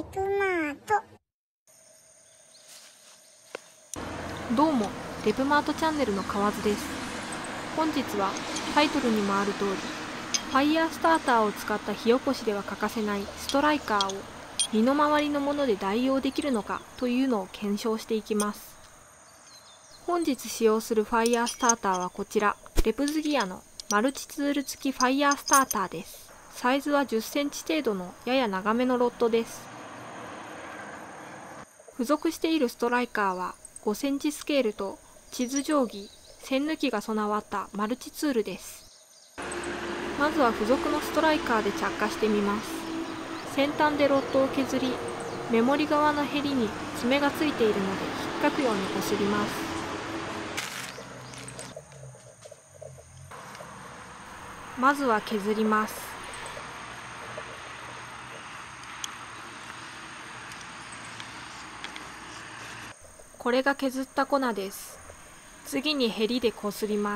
デプマート。 どうも、デプマートチャンネルの河津です。本日はタイトルにもある通り、ファイヤースターターを使った火起こしでは欠かせないストライカーを身の回りのもので代用できるのかというのを検証していきます。本日使用するファイヤースターターはこちら、レプズギアのマルチツール付きファイヤースターターです。サイズは10センチ程度のやや長めのロッドです。付属しているストライカーは5センチスケールと地図定規、線抜きが備わったマルチツールです。まずは付属のストライカーで着火してみます。先端でロッドを削り、メモリ側のヘリに爪がついているので引っかくようにこすります。まずは削ります。これが削った粉です。次にヘリでこすります。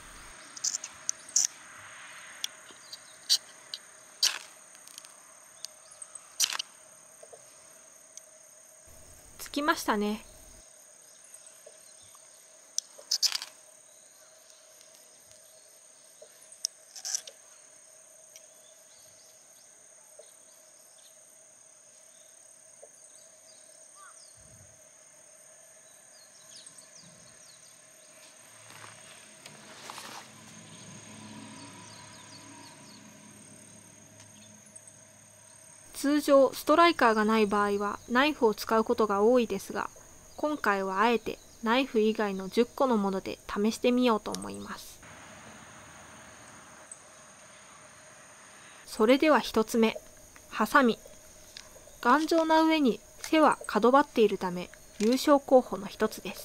つきましたね。通常ストライカーがない場合はナイフを使うことが多いですが、今回はあえてナイフ以外の10個のもので試してみようと思います。それでは1つ目、ハサミ。頑丈な上に背は角張っているため優勝候補の一つです。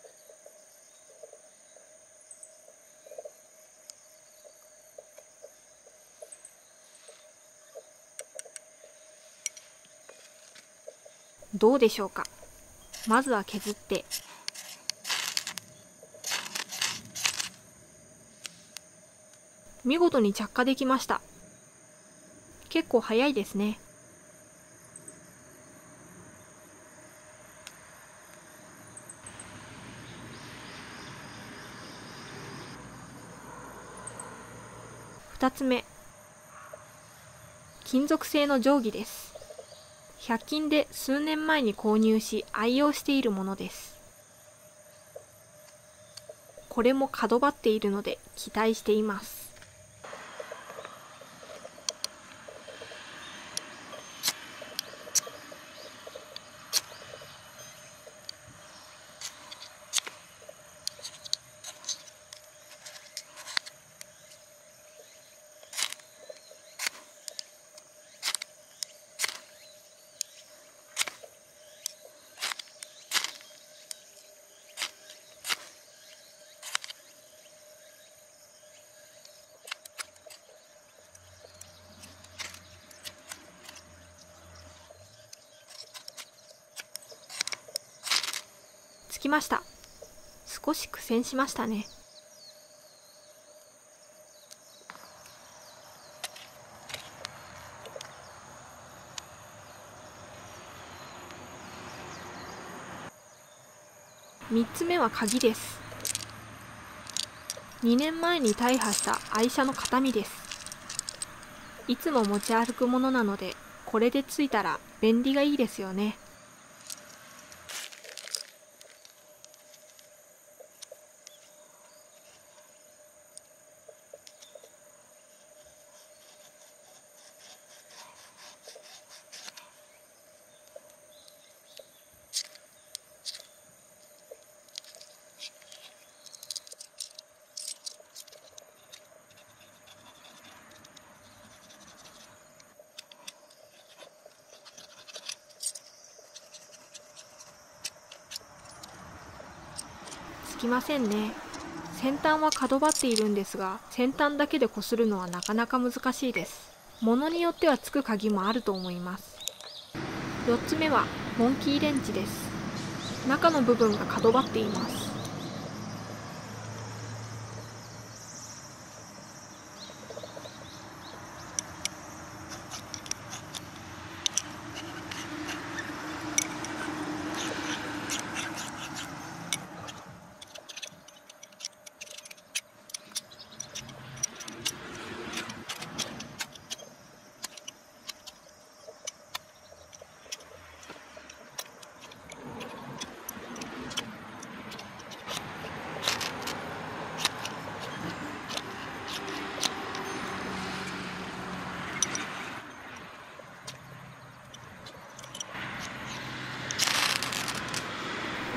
どうでしょうか。まずは削って、見事に着火できました。結構早いですね。2つ目、金属製の定規です。100均で数年前に購入し愛用しているものです。これも角張っているので期待しています。つきました。少し苦戦しましたね。3つ目は鍵です。2年前に大破した愛車の形見です。いつも持ち歩くものなので、これでついたら便利がいいですよね。つきませんね。先端は角張っているんですが、先端だけでこするのはなかなか難しいです。ものによってはつく鍵もあると思います。4つ目はモンキーレンチです。中の部分が角張っています。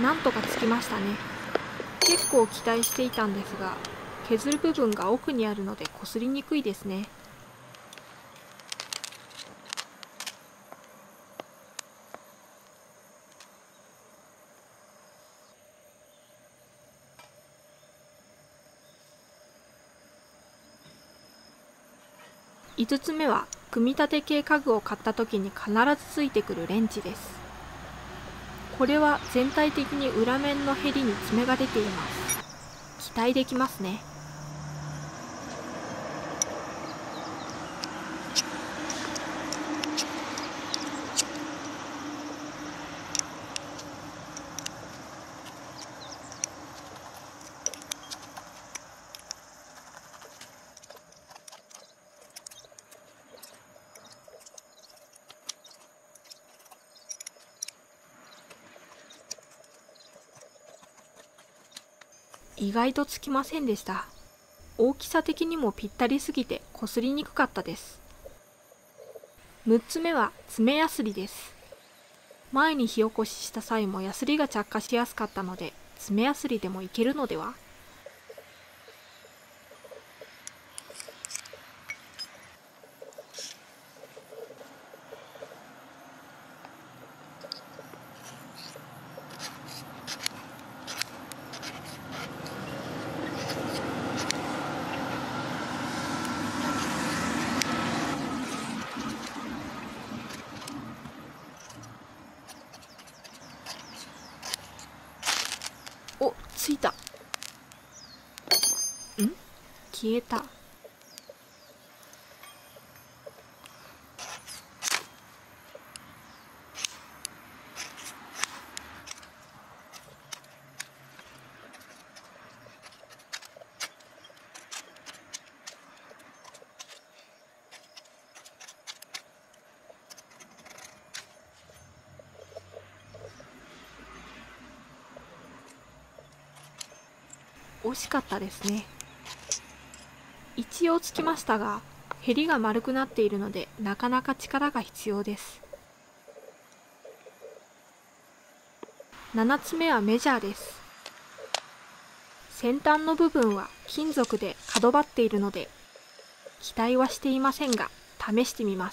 なんとかつきましたね。結構期待していたんですが、削る部分が奥にあるので擦りにくいですね。5つ目は、組み立て系家具を買った時に必ずついてくるレンチです。これは全体的に裏面のヘリに爪が出ています。期待できますね。意外とつきませんでした。大きさ的にもぴったりすぎて擦りにくかったです。6つ目は爪やすりです。前に火起こしした際もやすりが着火しやすかったので、爪やすりでもいけるのでは？お、ついた。消えた。惜しかったですね。一応つきましたが、ヘリが丸くなっているのでなかなか力が必要です。7つ目はメジャーです。先端の部分は金属で角張っているので、期待はしていませんが、試してみます。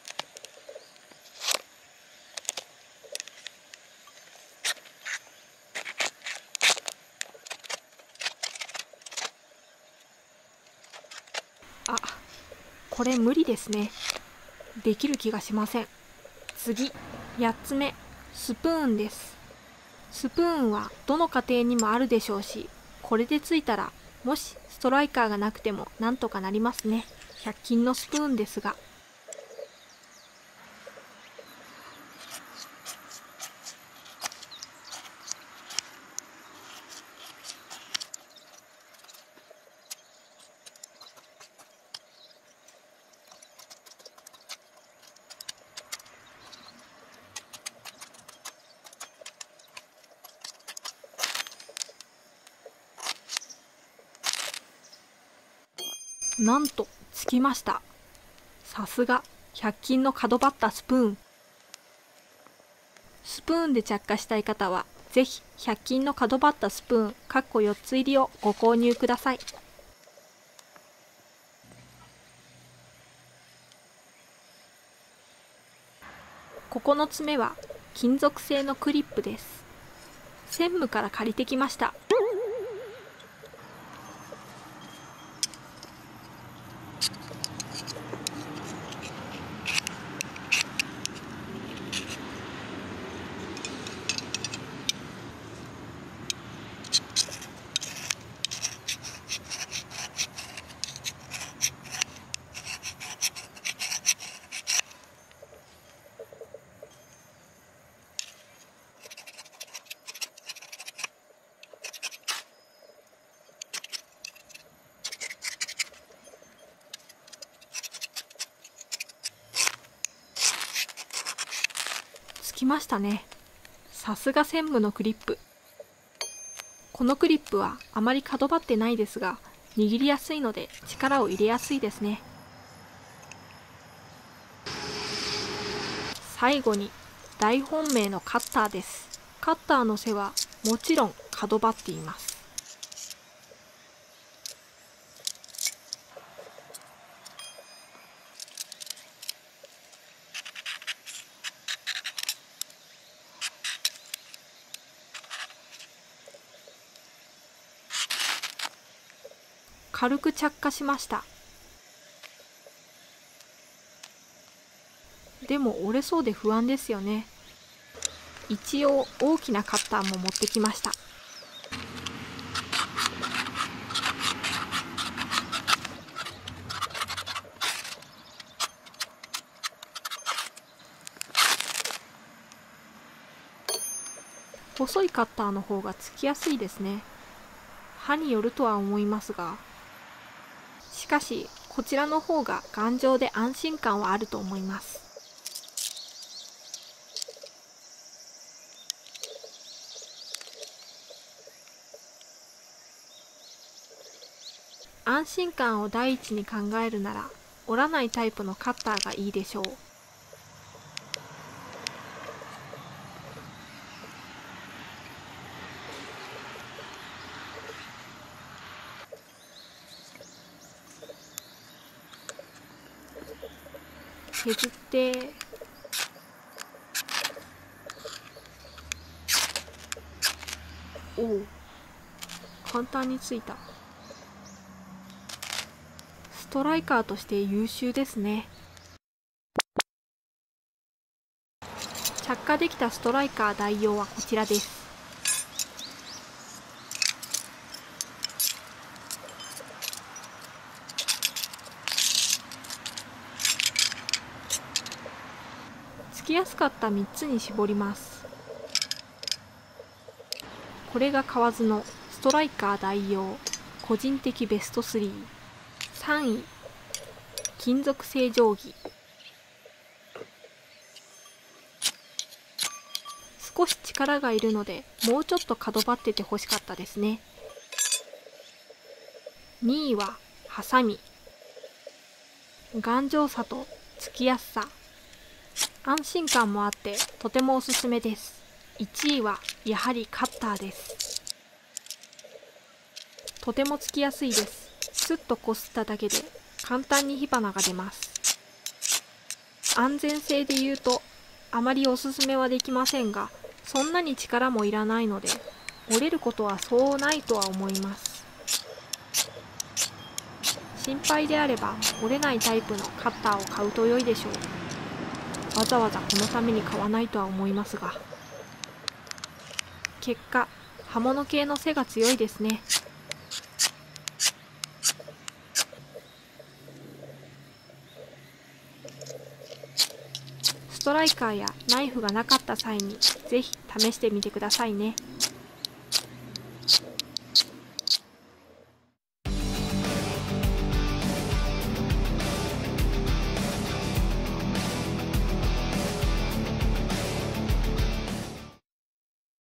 あ、これ無理ですね。できる気がしません。次、8つ目、スプーンです。スプーンはどの家庭にもあるでしょうし、これでついたら、もしストライカーがなくてもなんとかなりますね。100均のスプーンですが。なんとつきました。さすが100均の角張ったスプーン。スプーンで着火したい方はぜひ100均の角張ったスプーン4つ入りをご購入ください。9つ目は金属製のクリップです。専務から借りてきました。つきましたね。さすが専務のクリップ。このクリップはあまり角張ってないですが、握りやすいので力を入れやすいですね。最後に大本命のカッターです。カッターの背はもちろん角張っています。軽く着火しました。でも折れそうで不安ですよね。一応大きなカッターも持ってきました。細いカッターの方がつきやすいですね。刃によるとは思いますが、しかしこちらの方が頑丈で安心感はあると思います。安心感を第一に考えるなら折らないタイプのカッターがいいでしょう。削っておお、簡単についた。ストライカーとして優秀ですね。着火できたストライカー代用はこちらです。つきやすかった3つに絞ります。これが河津のストライカー代用個人的ベスト3。3位、金属製定規。少し力がいるのでもうちょっと角張っててほしかったですね。2位はハサミ。頑丈さとつきやすさ、安心感もあってとてもおすすめです。1位はやはりカッターです。とてもつきやすいです。スッとこすっただけで簡単に火花が出ます。安全性で言うとあまりおすすめはできませんが、そんなに力もいらないので折れることはそうないとは思います。心配であれば折れないタイプのカッターを買うと良いでしょう。わざわざこのために買わないとは思いますが、結果刃物系の背が強いですね。ストライカーやナイフがなかった際にぜひ試してみてくださいね。